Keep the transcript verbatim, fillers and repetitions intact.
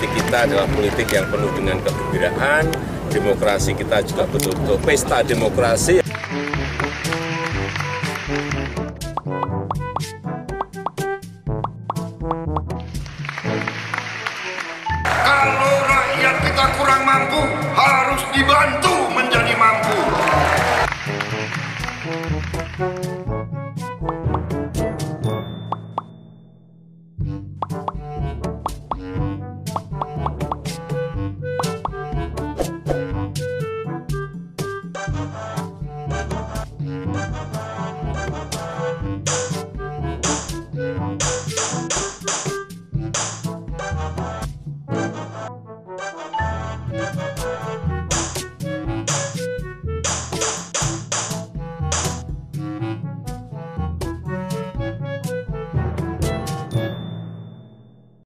politik kita adalah politik yang penuh dengan kegembiraan, demokrasi kita juga betul-betul pesta demokrasi. Kalau rakyat kita kurang mampu, harus dibantu.